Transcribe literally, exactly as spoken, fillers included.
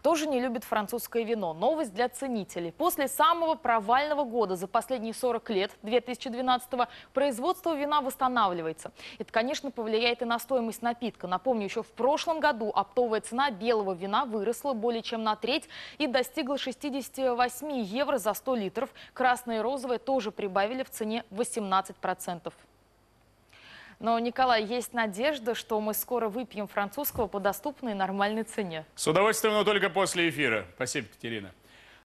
Кто же не любит французское вино? Новость для ценителей. После самого провального года за последние сорок лет, две тысячи двенадцатого, производство вина восстанавливается. Это, конечно, повлияет и на стоимость напитка. Напомню, еще в прошлом году оптовая цена белого вина выросла более чем на треть и достигла шестидесяти восьми евро за сто литров. Красное и розовое тоже прибавили в цене восемнадцать процентов. Но, Николай, есть надежда, что мы скоро выпьем французского по доступной и нормальной цене. С удовольствием, но только после эфира. Спасибо, Катерина.